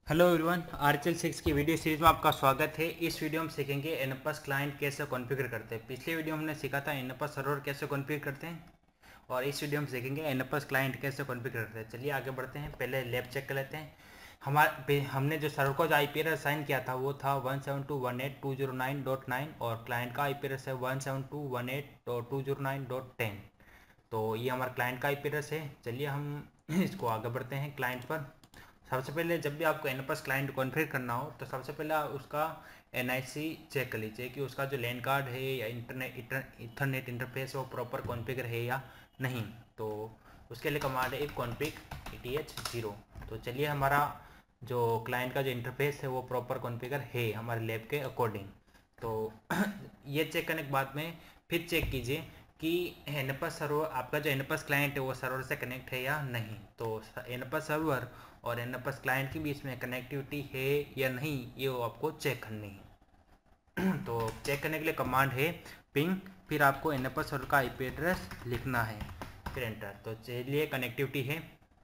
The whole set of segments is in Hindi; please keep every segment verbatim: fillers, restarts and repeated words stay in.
हेलो एवरीवन, आरएचएल सिक्स की वीडियो सीरीज में आपका स्वागत है। इस वीडियो में सीखेंगे एनएपएस क्लाइंट कैसे कॉन्फ़िगर करते हैं। पिछले वीडियो में हमने सीखा था एनएपएस सर्वर कैसे कॉन्फ़िगर करते हैं और इस वीडियो में सीखेंगे एनएपएस क्लाइंट कैसे कॉन्फ़िगर करते हैं। चलिए आगे बढ़ते हैं। पहले लैब चेक कर लेते हैं। हमारे हमने जो सर्वर को जो आई पी एड्रेस असाइन किया था वो था one seven two one eight two zero nine dot nine और क्लाइंट का आई पी एड्रेस है one seven two one eight two zero nine dot ten. तो ये हमारा क्लाइंट का आई पी एड्रेस है। चलिए हम इसको आगे बढ़ते हैं क्लाइंट पर। सबसे पहले जब भी आपको एनएपएस क्लाइंट कॉन्फ़िगर करना हो तो सबसे पहले उसका एन आई सी चेक कर लीजिए कि उसका जो लैन कार्ड है या इंटरनेट इथरनेट इंटरफेस वो प्रॉपर कॉन्फ़िगर है या नहीं। तो उसके लिए कमांड है एक config E T H zero. तो चलिए हमारा जो क्लाइंट का जो इंटरफेस है वो प्रॉपर कॉन्फ़िगर है हमारे लैब के अकॉर्डिंग। तो ये चेक करने के बाद में फिर चेक कीजिए कि एनएपएस सर्वर आपका जो एनएपएस क्लाइंट है वो सर्वर से कनेक्ट है या नहीं। तो एनएपएस सर्वर और एनएपएस क्लाइंट के बीच में कनेक्टिविटी है या नहीं ये वो आपको चेक करनी है। तो चेक करने के लिए कमांड है पिंग, फिर आपको एनएपएस सर्वर का आईपी एड्रेस लिखना है, फिर एंटर। तो चलिए कनेक्टिविटी है।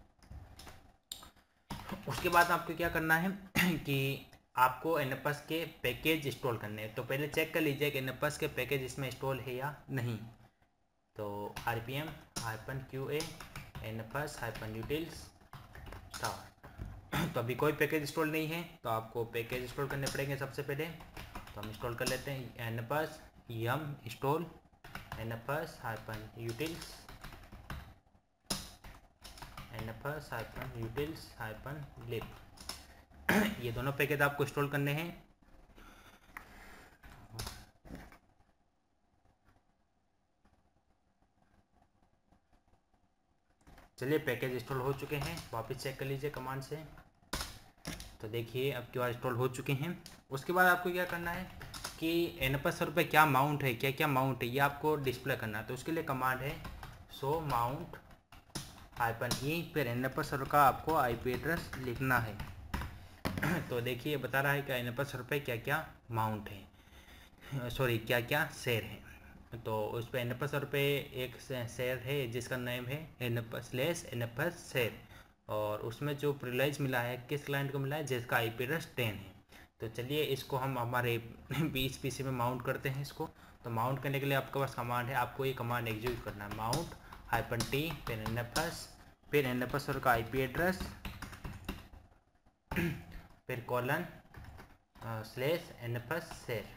उसके बाद आपको क्या करना है कि आपको एनएपएस के पैकेज इंस्टॉल करने हैं। तो पहले चेक कर लीजिए कि एनएपएस के पैकेज इसमें इंस्टॉल है या नहीं। तो R P M hyphen Q A NFS hyphen details star. तो अभी कोई पैकेज इंस्टॉल नहीं है तो आपको पैकेज इंस्टॉल करने पड़ेंगे सबसे पहले। तो हम इंस्टॉल कर लेते हैं NFS yum install NFS hyphen utils NFS hyphen utils hyphen lib. ये दोनों पैकेज आपको इंस्टॉल करने हैं। चलिए पैकेज इंस्टॉल हो चुके हैं, वापस चेक कर लीजिए कमांड से। तो देखिए अब क्यू आर इंस्टॉल हो चुके हैं। उसके बाद आपको क्या करना है कि एनएपएस सर्वर पे क्या माउंट है, क्या क्या माउंट है ये आपको डिस्प्ले करना है। तो उसके लिए कमांड है सो माउंट हाइपन ई, फिर एनएपएस सर्वर का आपको आईपी एड्रेस लिखना है। तो देखिए बता रहा है कि एनएपएस सर्वर पे क्या क्या माउंट है, सॉरी क्या क्या शेयर है। तो उस पर एनएपएस सर्वर पे एक शेयर है जिसका नेम है एनएपएस स्लैश एनएपएस शेयर, और उसमें जो प्रिविलेज मिला है किस क्लाइंट को मिला है जिसका आई पी एड्रेस टेन है। तो चलिए इसको हम हमारे बीस पीसी में माउंट करते हैं इसको। तो माउंट करने के लिए आपके पास कमांड है, आपको ये कमांड एग्जीक्यूट करना है माउंट हाइपन टी फिर एनएफएस फिर एनएफएस सर्वर का आईपी एड्रेस फिर कॉलन स्लैश एनएफएस शेयर,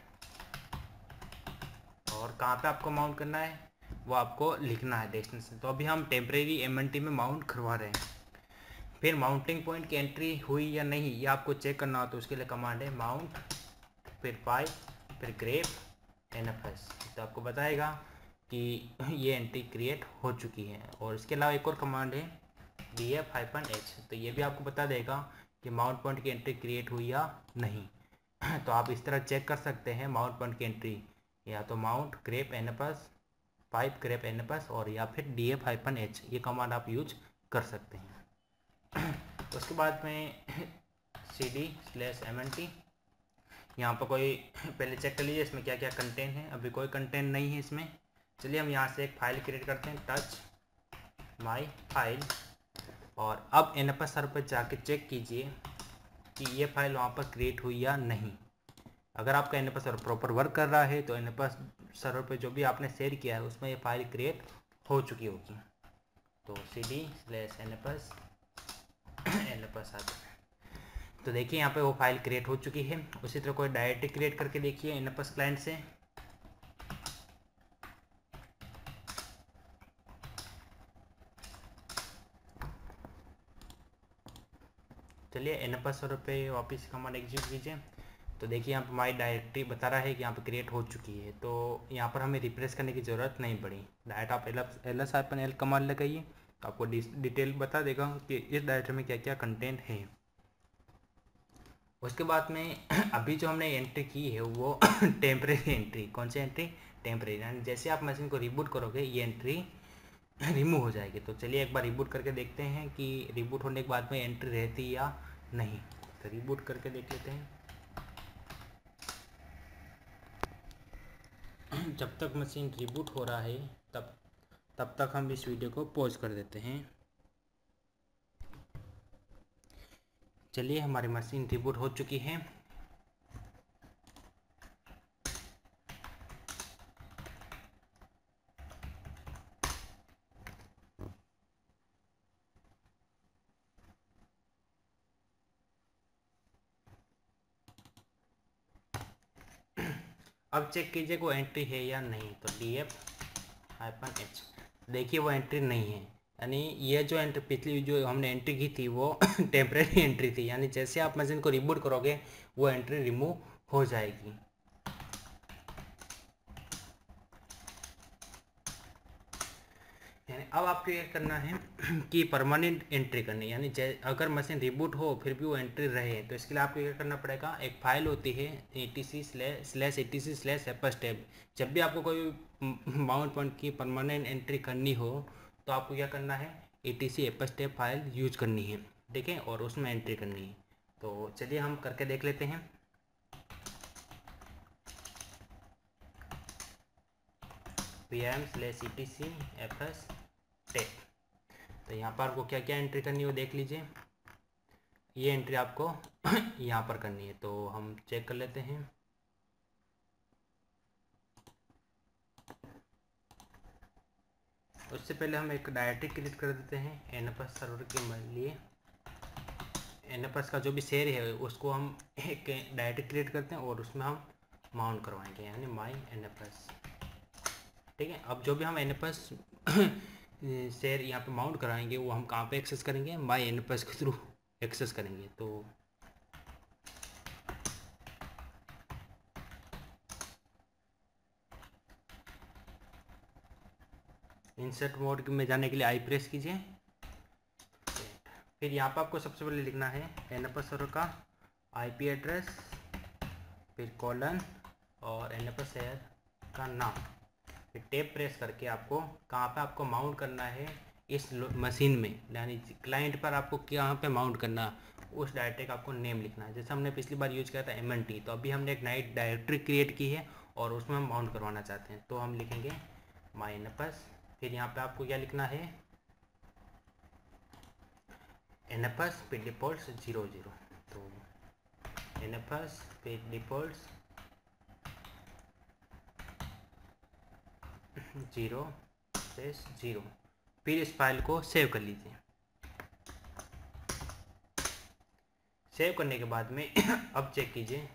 और कहाँ पे आपको माउंट करना है वो आपको लिखना है डेस्टिनेशन। तो अभी हम टेम्परेरी एम एन टी में माउंट करवा रहे हैं। फिर माउंटिंग पॉइंट की एंट्री हुई या नहीं ये आपको चेक करना हो तो उसके लिए कमांड है माउंट फिर पाइप फिर ग्रेप एन एफ एस। तो आपको बताएगा कि ये एंट्री क्रिएट हो चुकी है। और इसके अलावा एक और कमांड है डी एफ हाइपन एच, तो ये भी आपको बता देगा कि माउंट पॉइंट की एंट्री क्रिएट हुई या नहीं। तो आप इस तरह चेक कर सकते हैं माउंट पॉइंट की एंट्री, या तो mount grep N F S pipe grep N F S और या फिर डी एफ हाइपन एच, ये कमांड आप यूज कर सकते हैं। उसके बाद में C D slash M N T, यहाँ पर कोई पहले चेक कर लीजिए इसमें क्या क्या कंटेंट है। अभी कोई कंटेंट नहीं है इसमें। चलिए हम यहाँ से एक फाइल क्रिएट करते हैं टच माई फाइल, और अब एनएपएस सर्वर पर जाके चेक कीजिए कि ये फाइल वहाँ पर क्रिएट हुई या नहीं। अगर आपका एनएपएस सर्वर प्रॉपर वर्क कर रहा है तो एनएपएस सर्वर पर जो भी आपने शेयर किया है उसमें ये फाइल क्रिएट हो चुकी होगी। तो C D slash N F S N F S आता है। तो देखिए यहाँ पे वो फाइल क्रिएट हो चुकी है। उसी तरह कोई डायरेक्टरी क्रिएट करके देखिए एनएपएस क्लाइंट से। चलिए एनएपएस सर्वर पे वापस कमांड एग्जीक्यूट कीजिए। तो देखिए यहाँ पर हमारी डायरेक्टरी बता रहा है कि यहाँ पर क्रिएट हो चुकी है। तो यहाँ पर हमें रिप्लेस करने की ज़रूरत नहीं पड़ी। डायरेक्ट आप L L S hyphen L command लगाइए तो आपको डिटेल बता देगा कि इस डायरेक्टरी में क्या क्या कंटेंट है। उसके बाद में अभी जो हमने एंट्री की है वो टेम्परेरी एंट्री, कौन सी एंट्री टेम्परेरी, यानी जैसे आप मशीन को रिबूट करोगे ये एंट्री रिमूव हो जाएगी। तो चलिए एक बार रिबूट करके देखते हैं कि रिबूट होने के बाद में एंट्री रहती या नहीं। तो रिबूट करके देख लेते हैं। जब तक मशीन रिबूट हो रहा है तब तब तक हम इस वीडियो को पॉज कर देते हैं। चलिए हमारी मशीन रिबूट हो चुकी है। अब चेक कीजिए वो एंट्री है या नहीं, तो डी एफ हाइफन एच, देखिए वो एंट्री नहीं है, यानी ये जो एंट्री पिछली जो हमने एंट्री की थी वो टेम्परेरी एंट्री थी, यानी जैसे आप मशीन को रिबूट करोगे वो एंट्री रिमूव हो जाएगी। यानी अब आपको ये करना है कि परमानेंट एंट्री करनी है, यानी अगर मशीन रिबूट हो फिर भी वो एंट्री रहे, तो इसके लिए आपको क्या करना पड़ेगा, एक फाइल होती है A T C slash A T C slash FS tab. जब भी आपको कोई माउंट पॉइंट की परमानेंट एंट्री करनी हो तो आपको क्या करना है, A T C FS tab file use करनी है, ठीक है, और उसमें एंट्री करनी है। तो चलिए हम करके देख लेते हैं। P M slash E T C F S tech, तो यहाँ पर आपको क्या क्या एंट्री करनी है वो देख लीजिए। ये एंट्री आपको यहाँ पर करनी है, तो हम चेक कर लेते हैं। उससे पहले हम एक डायरेक्टरी क्रिएट कर देते हैं एन एफ एस सर्वर के लिए। एन एफ एस का जो भी शेयर है उसको हम एक डायरेक्टरी क्रिएट करते हैं और उसमें हम माउंट करवाएंगे, यानी माई एन एफ एस, ठीक है। अब जो भी हम एन एफ एस शेयर यहाँ पे माउंट कराएंगे वो हम कहाँ पे एक्सेस करेंगे, माई एन एफ एस के थ्रू एक्सेस करेंगे। तो इंसर्ट मोड में जाने के लिए आई प्रेस कीजिए, फिर यहाँ पर आपको सबसे पहले लिखना है एन एफ एस सर्वर का आईपी एड्रेस, फिर कॉलन और एन एफ एस शेयर का नाम, फिर टैब प्रेस करके आपको कहाँ पे आपको माउंट करना है इस मशीन में, यानी क्लाइंट पर आपको कहाँ पे माउंट करना, उस डायरेक्टरी का आपको नेम लिखना है। जैसे हमने पिछली बार यूज किया था एम एन टी, तो अभी हमने एक नई डायरेक्टरी क्रिएट की है और उसमें हम माउंट करवाना चाहते हैं, तो हम लिखेंगे माई एन एफ एस, फिर यहाँ पे आपको क्या लिखना है, एन एफ एस फिर डिफॉल्ट जीरो जीरो, तो एन एफ एस फिर डिफॉल्ट जीरो स्पेस जीरो, फिर इस फाइल को सेव कर लीजिए। सेव करने के बाद में अब चेक कीजिए,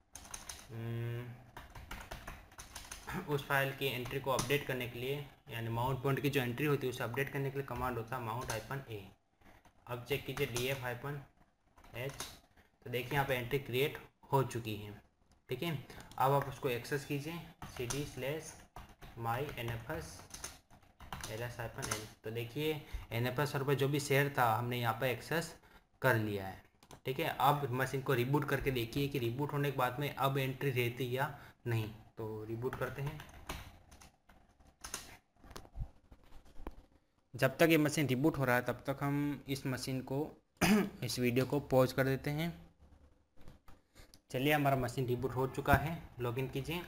उस फाइल की एंट्री को अपडेट करने के लिए, यानी माउंट पॉइंट की जो एंट्री होती है उसे अपडेट करने के लिए कमांड होता है माउंट हाइफन ए। अब चेक कीजिए डी एफ हाइफन एच, तो देखिए यहाँ पे एंट्री क्रिएट हो चुकी है, ठीक है। अब आप उसको एक्सेस कीजिए C D slash my N F S L S hyphen N, तो देखिए एन एफ एस सर्वर पर जो भी शेयर था हमने यहाँ पर एक्सेस कर लिया है, ठीक है। अब मशीन को रिबूट करके देखिए कि रिबूट होने के बाद में अब एंट्री रहती या नहीं, तो रिबूट करते हैं। जब तक ये मशीन रिबूट हो रहा है तब तक हम इस मशीन को इस वीडियो को पॉज कर देते हैं। चलिए हमारा मशीन रिबूट हो चुका है, लॉगिन कीजिए।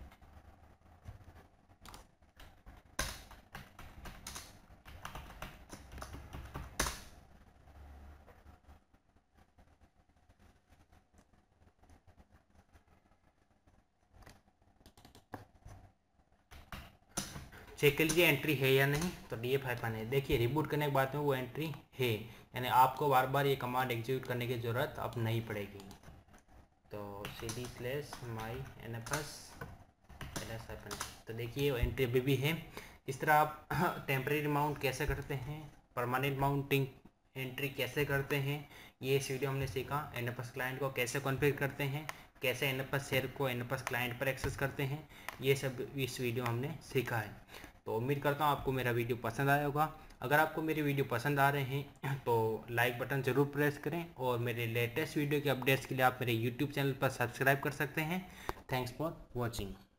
चेक कर लीजिए एंट्री है या नहीं, तो डी एफ हाइफन है, देखिए रिबूट करने के बाद में वो एंट्री है, यानी आपको बार बार ये कमांड एग्जीक्यूट करने की ज़रूरत अब नहीं पड़ेगी। तो C D slash my N F S L S hyphen, तो देखिए वो एंट्री अभी भी है। इस तरह आप टेम्परेरी माउंट कैसे करते हैं, परमानेंट माउंटिंग एंट्री कैसे करते हैं, ये इस वीडियो हमने सीखा। एन एफ एस क्लाइंट को कैसे कॉन्फ़िगर करते हैं, कैसे एन एफ एस शेयर को एन एफ एस क्लाइंट पर एक्सेस करते हैं, ये सब इस वीडियो हमने सीखा है। तो उम्मीद करता हूँ आपको मेरा वीडियो पसंद आया होगा। अगर आपको मेरे वीडियो पसंद आ रहे हैं तो लाइक बटन ज़रूर प्रेस करें, और मेरे लेटेस्ट वीडियो के अपडेट्स के लिए आप मेरे यूट्यूब चैनल पर सब्सक्राइब कर सकते हैं। Thanks for watching.